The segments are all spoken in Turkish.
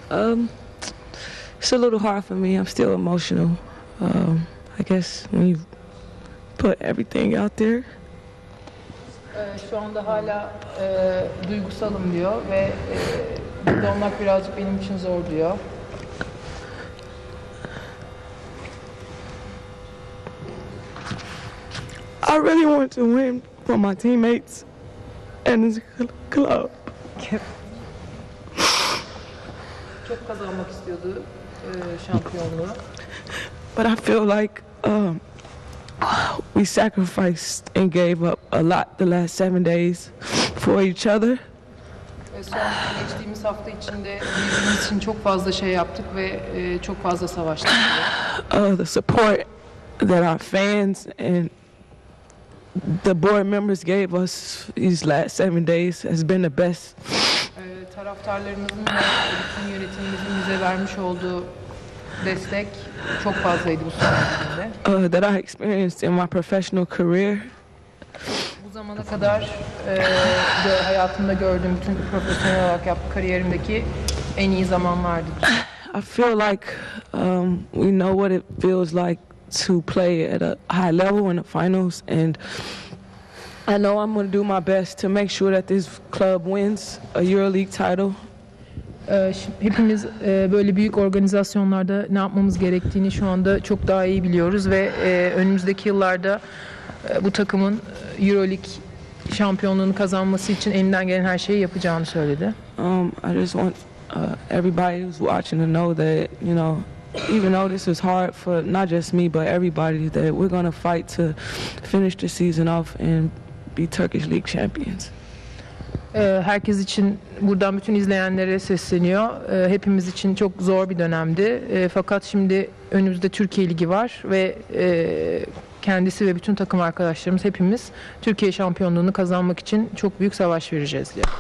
It's a little hard for me. I'm still emotional. I guess when you put everything out there. Şu anda hala duygusalım diyor ve burada olmak birazcık benim için zor diyor. I really want to win for my teammates and this club. Çok kazanmak istiyordu şampiyonluğu. But I feel like we sacrificed and gave up a lot the last 7 days for each other. Son geçtiğimiz hafta içinde birbirimiz için çok fazla şey yaptık ve çok fazla savaştık. The support that our fans and the board members gave us these last 7 days has been the best. Taraftarlarımızın ve bütün yönetimimizin bize vermiş olduğu destek çok fazlaydı bu süreçte. That I experienced in my professional career. Bu zamana kadar hayatımda gördüğüm bütün profesyonel olarak yaptığım kariyerimdeki en iyi zamanlardı. I feel like we know what it feels like to play at a high level in the finals, and I know I'm going to do my best to make sure that this club wins a EuroLeague title. Hepimiz böyle büyük organizasyonlarda ne yapmamız gerektiğini şu anda çok daha iyi biliyoruz ve önümüzdeki yıllarda bu takımın EuroLeague şampiyonluğunu kazanması için elinden gelen her şeyi yapacağını söyledi. I just want everybody who's watching to know that, you know, even though this is hard for not just me but everybody, that we're going to fight to finish the season off and be Turkish League champions. Herkes için buradan bütün izleyenlere sesleniyor. Hepimiz için çok zor bir dönemdi. Fakat şimdi önümüzde Türkiye Ligi var ve kendisi ve bütün takım arkadaşlarımız hepimiz Türkiye şampiyonluğunu kazanmak için çok büyük savaş vereceğiz diyor.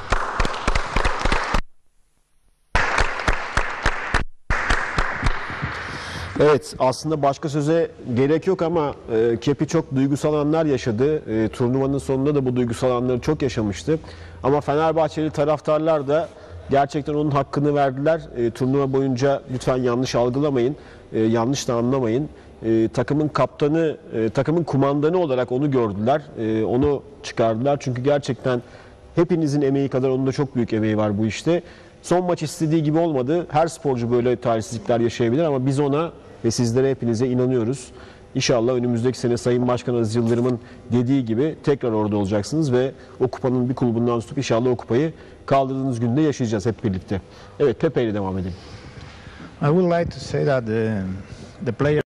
Evet, aslında başka söze gerek yok ama Kepi çok duygusal anlar yaşadı. Turnuvanın sonunda da bu duygusal anları çok yaşamıştı. Ama Fenerbahçeli taraftarlar da gerçekten onun hakkını verdiler. Turnuva boyunca lütfen yanlış algılamayın, yanlış da anlamayın. Takımın kaptanı, takımın kumandanı olarak onu gördüler, onu çıkardılar. Çünkü gerçekten hepinizin emeği kadar onun da çok büyük emeği var bu işte. Son maç istediği gibi olmadı. Her sporcu böyle talihsizlikler yaşayabilir ama biz ona ve sizlere, hepinize inanıyoruz. İnşallah önümüzdeki sene Sayın Başkan Aziz Yıldırım'ın dediği gibi tekrar orada olacaksınız ve o kupanın bir kulübünden tutup inşallah o kupayı kaldırdığınız günde yaşayacağız hep birlikte. Evet, Pepe ile devam edelim. I would like to say that the player